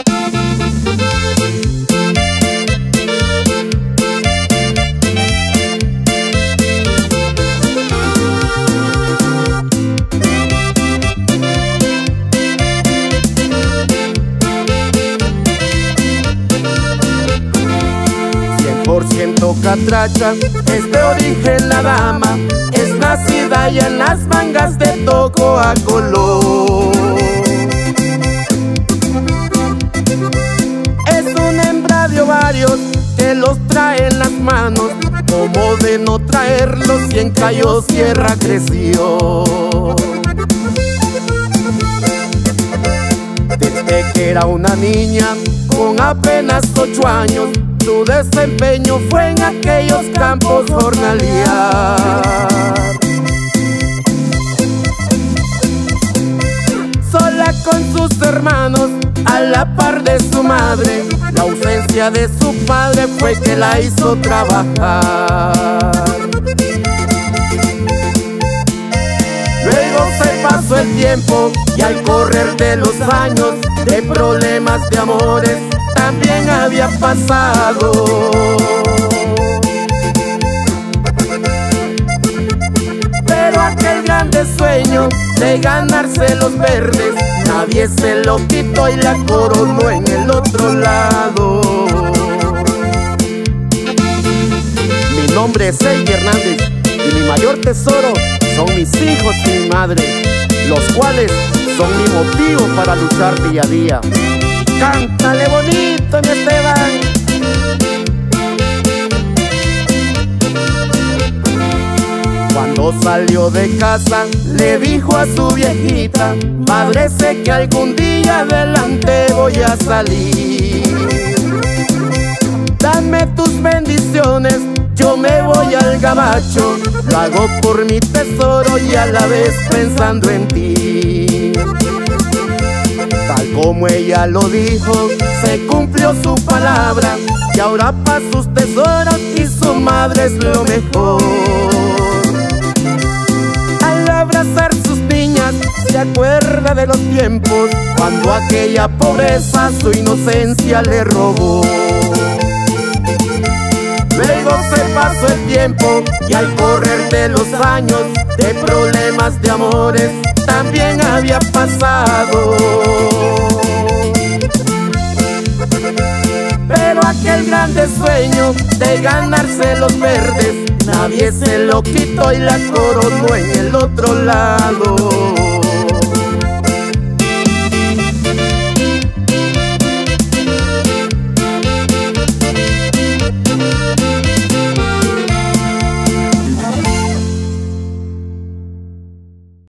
Catracha, es de origen la dama, es nacida ya en las mangas de Toco a Colón. Es una hembra de ovarios que los trae en las manos, como de no traerlos si en Cayo Sierra creció. Desde que era una niña con apenas 8 años, su desempeño fue en aquellos campos jornalear. Sola con sus hermanos, a la par de su madre, la ausencia de su padre fue que la hizo trabajar. Luego se pasó el tiempo y al correr de los años, de problemas de amores también había pasado. Pero aquel grande sueño de ganarse los verdes, nadie se lo quitó y la coronó en el otro lado. Mi nombre es Eddie Hernández y mi mayor tesoro son mis hijos y mi madre, los cuales son mi motivo para luchar día a día. Cántale bonito, mi Esteban. Cuando salió de casa, le dijo a su viejita: madre, sé que algún día adelante voy a salir. Dame tus bendiciones, yo me voy al gabacho. Lo hago por mi tesoro y a la vez pensando en ti. Tal como ella lo dijo, se cumplió su palabra, y ahora pa' sus tesoros y su madre es lo mejor. Al abrazar sus niñas, se acuerda de los tiempos cuando aquella pobreza su inocencia le robó. Luego se pasó el tiempo y al correr de los años, de problemas de amores también había pasado. Pero aquel grande sueño de ganarse los verdes, nadie se lo quitó y la coronó en el otro lado.